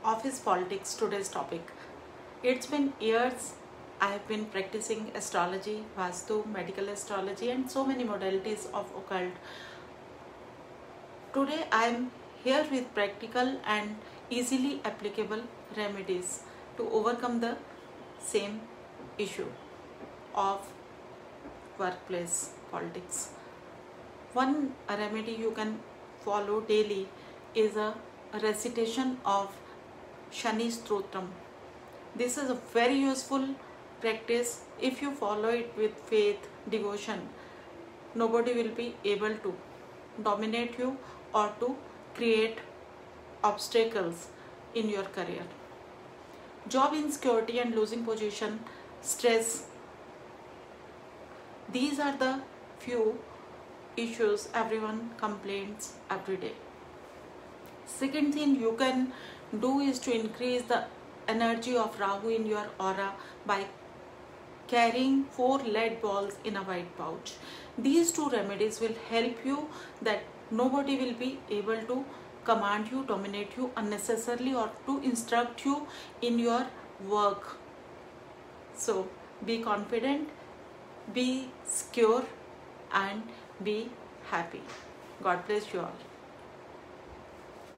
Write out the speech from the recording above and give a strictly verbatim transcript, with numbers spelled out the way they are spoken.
office politics, today's topic. It's been years I have been practicing astrology, Vastu, medical astrology, and so many modalities of occult. Today I am here with practical and easily applicable remedies to overcome the same issue of workplace politics. One remedy you can follow daily is a recitation of Shani Stotram. This is a very useful practice. If you follow it with faith, devotion, nobody will be able to dominate you or to create obstacles in your career. Job insecurity and losing position, stress, these are the few issues everyone complains every day. Second thing you can do is to increase the energy of Rahu in your aura by carrying four lead balls in a white pouch. These two remedies will help you that nobody will be able to command you, dominate you unnecessarily, or to instruct you in your work. So be confident, be secure, and be happy. God bless you all.